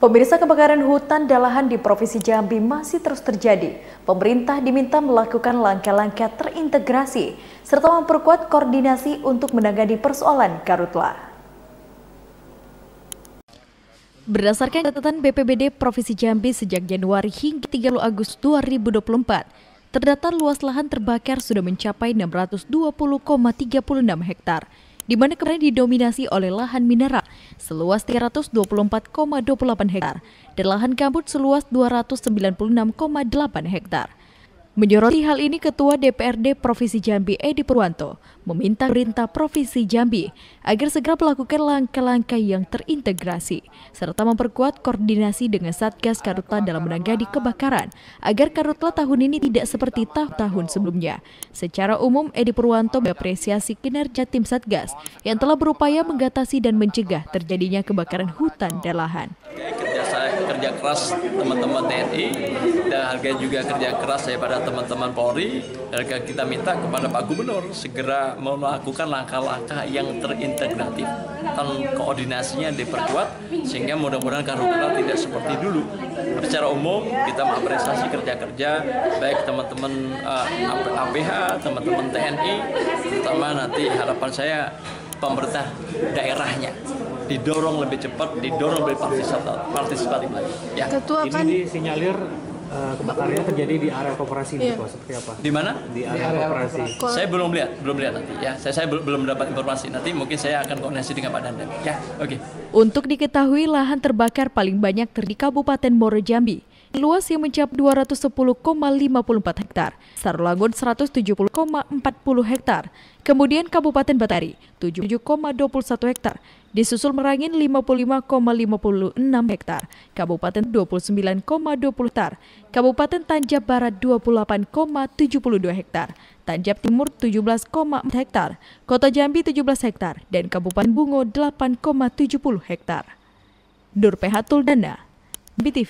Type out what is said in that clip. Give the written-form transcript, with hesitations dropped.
Pemirsa, kebakaran hutan dan lahan di Provinsi Jambi masih terus terjadi. Pemerintah diminta melakukan langkah-langkah terintegrasi serta memperkuat koordinasi untuk menangani persoalan karhutla. Berdasarkan catatan BPBD Provinsi Jambi sejak Januari hingga 30 Agustus 2024, terdata luas lahan terbakar sudah mencapai 620,36 hektar. Di mana kemarin didominasi oleh lahan mineral seluas 324,28 hektar dan lahan gambut seluas 296,8 hektar. Menyoroti hal ini, Ketua DPRD Provinsi Jambi Edi Purwanto meminta pemerintah Provinsi Jambi agar segera melakukan langkah-langkah yang terintegrasi serta memperkuat koordinasi dengan Satgas Karhutla dalam menangani kebakaran agar karhutla tahun ini tidak seperti tahun sebelumnya. Secara umum, Edi Purwanto mengapresiasi kinerja tim Satgas yang telah berupaya mengatasi dan mencegah terjadinya kebakaran hutan dan lahan. Kerja keras teman-teman TNI dan harga juga kerja keras daripada teman-teman Polri. Dan kita minta kepada Pak Gubernur segera melakukan langkah-langkah yang terintegratif dan koordinasinya diperkuat sehingga mudah-mudahan karhutla tidak seperti dulu. Secara umum kita mengapresiasi kerja-kerja baik teman-teman APH, teman-teman TNI, terutama nanti harapan saya pemerintah daerahnya didorong lebih cepat, didorong lebih partisipatif lagi. Ya. Ketua kan ini disinyalir kebakarannya terjadi di area koperasi, iya. Seperti apa? Di mana? Di area koperasi. Saya belum lihat nanti. Ya, saya belum dapat informasi. Nanti mungkin saya akan koordinasi dengan Pak Dandan. Ya, oke. Untuk diketahui, lahan terbakar paling banyak di Kabupaten Muaro Jambi. Luas yang mencapai 210,54 hektar, Sarolangun 170,40 hektar, kemudian Kabupaten Batari 77,21 hektar, disusul Merangin 55,56 hektar, Kabupaten 29,20 hektar, Kabupaten Tanjab Barat 28,72 hektar, Tanjab Timur 17,4 hektar, Kota Jambi 17 hektar, dan Kabupaten Bungo 8,70 hektar. Nur Pehatul Dana, BTV.